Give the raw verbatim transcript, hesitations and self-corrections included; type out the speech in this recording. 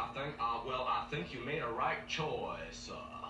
I think, uh, well, I think you made a right choice. Uh,